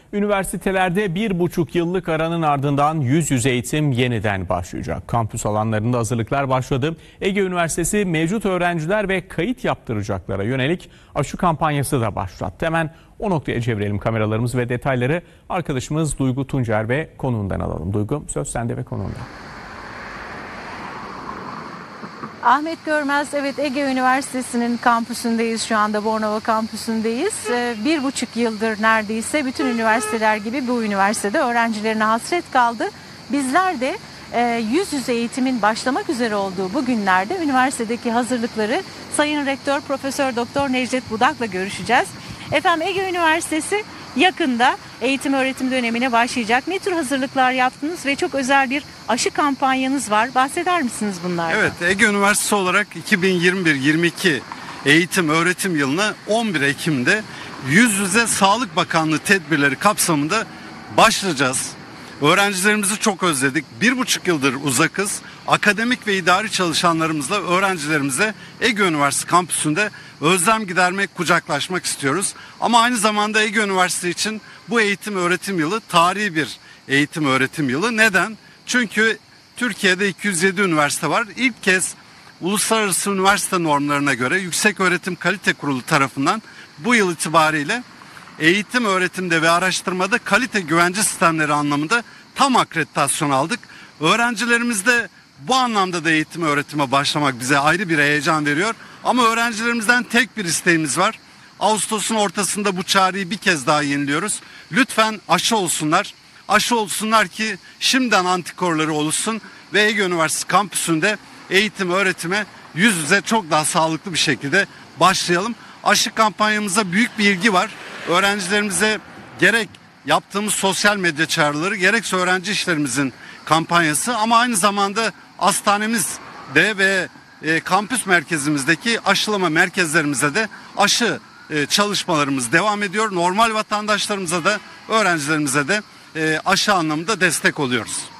Üniversitelerde 1,5 yıllık aranın ardından yüz yüze eğitim yeniden başlayacak. Kampüs alanlarında hazırlıklar başladı. Ege Üniversitesi mevcut öğrenciler ve kayıt yaptıracaklara yönelik aşı kampanyası da başlattı. Hemen o noktaya çevirelim kameralarımız ve detayları arkadaşımız Duygu Tuncer ve konuğundan alalım. Duygu, söz sende ve konuğunda. Ahmet Görmez, evet, Ege Üniversitesi'nin kampüsündeyiz, şu anda Bornova kampüsündeyiz. 1,5 yıldır neredeyse bütün üniversiteler gibi bu üniversitede öğrencilerine hasret kaldı. Bizler de yüz yüze eğitimin başlamak üzere olduğu bu günlerde üniversitedeki hazırlıkları Sayın Rektör Profesör Doktor Necdet Budak'la görüşeceğiz. Efendim, Ege Üniversitesi yakında eğitim öğretim dönemine başlayacak. Ne tür hazırlıklar yaptınız ve çok özel bir aşı kampanyanız var. Bahseder misiniz bunlardan? Evet, Ege Üniversitesi olarak 2021-22 eğitim öğretim yılına 11 Ekim'de yüz yüze Sağlık Bakanlığı tedbirleri kapsamında başlayacağız. Öğrencilerimizi çok özledik. 1,5 yıldır uzakız. Akademik ve idari çalışanlarımızla öğrencilerimize Ege Üniversitesi kampüsünde özlem gidermek, kucaklaşmak istiyoruz. Ama aynı zamanda Ege Üniversitesi için bu eğitim öğretim yılı tarihi bir eğitim öğretim yılı. Neden? Çünkü Türkiye'de 207 üniversite var. İlk kez uluslararası üniversite normlarına göre Yükseköğretim Kalite Kurulu tarafından bu yıl itibariyle eğitim öğretimde ve araştırmada kalite güvence sistemleri anlamında tam akreditasyon aldık. Öğrencilerimiz de bu anlamda da eğitim öğretime başlamak bize ayrı bir heyecan veriyor. Ama öğrencilerimizden tek bir isteğimiz var. Ağustos'un ortasında bu çağrıyı bir kez daha yeniliyoruz. Lütfen aşı olsunlar. Aşı olsunlar ki şimdiden antikorları oluşsun ve Ege Üniversitesi kampüsünde eğitim öğretime yüz yüze çok daha sağlıklı bir şekilde başlayalım. Aşı kampanyamıza büyük bir ilgi var. Öğrencilerimize gerek yaptığımız sosyal medya çağrıları gerekse öğrenci işlerimizin kampanyası ama aynı zamanda hastanemizde ve kampüs merkezimizdeki aşılama merkezlerimize de aşı çalışmalarımız devam ediyor. Normal vatandaşlarımıza da öğrencilerimize de aşı anlamında destek oluyoruz.